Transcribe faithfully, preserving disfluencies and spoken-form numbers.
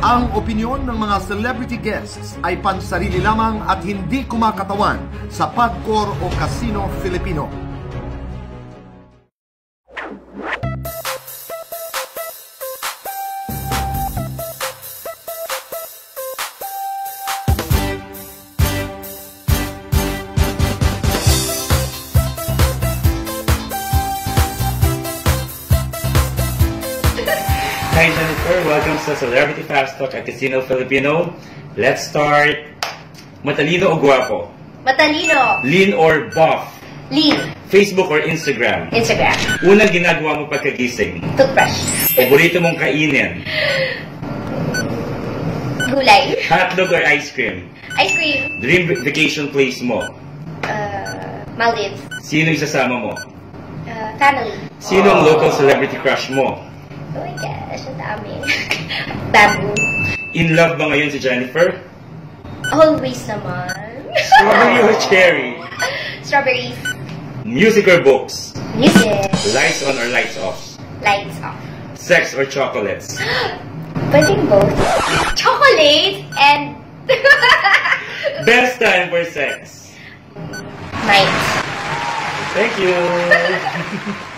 Ang opinyon ng mga celebrity guests ay pansarili lamang at hindi kumakatawan sa Pagcor o Casino Filipino. Hi Jennifer, welcome sa Celebrity Fast Talk at Casino Filipino. Let's start. Matalino o guwapo? Matalino. Lean or buff? Lean. Facebook or Instagram? Instagram. Unang ginagawa mo pagkagising? Toothbrush. Paborito mong kainin? Gulay. Hotdog or ice cream? Ice cream. Dream vacation place mo? Uh, Maldives. Sino isasama mo? Uh, family. Sino ang local celebrity crush mo? Oh my gosh, ang dami. Babu. In love ba ngayon si Jennifer? Always naman. Strawberry or cherry? Strawberries. Music or books? Music. Lights on or lights off? Lights off. Sex or chocolates? Pwedeng both. Chocolate and... Best time for sex? Night. Thank you!